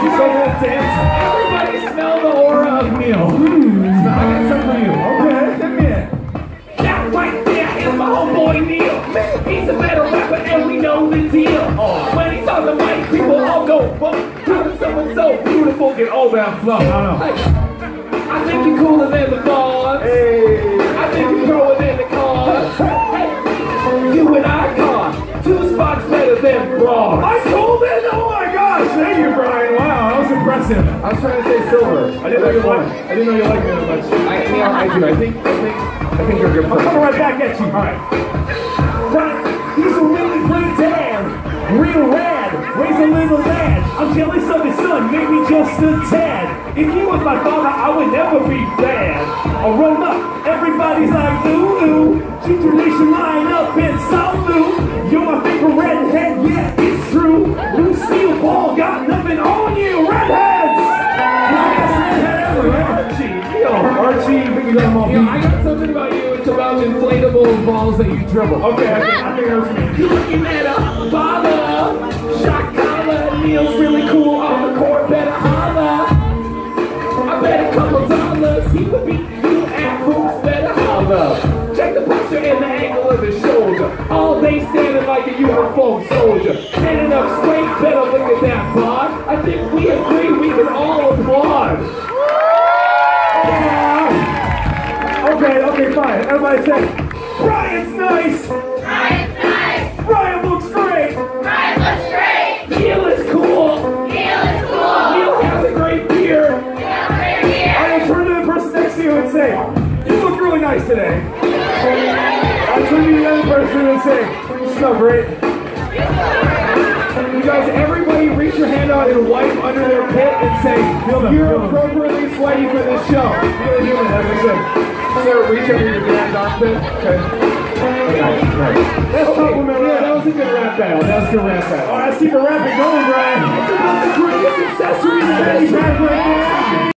Everybody smell the aura of Neil. I got some for you. Okay, hit me in. That right there is my homeboy Neil. He's a better rapper and we know the deal. When he's on the mic, people all go, whoa. How does someone so beautiful get all that flow? I don't know. Hey, I think you're cooler than the Fonz. Hey. I think you're growing than the cars. Hey, you and I caught 2 spots better than Braun. I told it? Oh my gosh, thank you, Brian. Wow, that was impressive. I was trying to say silver. I didn't know you liked me that much. I do. I think you're a good person. I'm coming right back at you. All right. Brian, he's a really great dad. Real rad. Raise a little lad. I'm jealous of his son, maybe just a tad. If he was my father, I would never be bad. I'll roll up, everybody's like, ooh, ooh. Ginger Nation line up and salute. You're my favorite redhead, yeah, it's true. Lucille Ball got nothing on you, redheads! Archie, I think you got them all beat. I got something about you, it's about inflatable balls that you dribble. Okay, I think I was me. You're looking at a baller, shot collar, Neil's really cool on the court, better holla. I bet a couple dollars, he would beat you at hoops, better holla. Check the posture and the angle of the shoulder. All day standing like a uniformed soldier. Standing up straight, better look at that bod. I think we agree we can all applaud. Okay, fine. Everybody say, Brian's nice! Brian's nice! Brian looks great! Brian looks great! Neil is cool! Neil is cool! Neil has a great beard! Neil has a great beard! I will turn to the person next to you and say, you look really nice today. I'll turn to the other person and say, you smell great. You guys, everybody reach your hand out and wipe under their pit and say, you're appropriately sweaty for this show. Feel human, as I said. Sarah, reach under your dad's armpit. Okay. That's compliment. Yeah, that was a good rap battle. That was a good rap battle. All right, let's keep a rapping going, Brian. It's about the greatest accessories in any rap right now.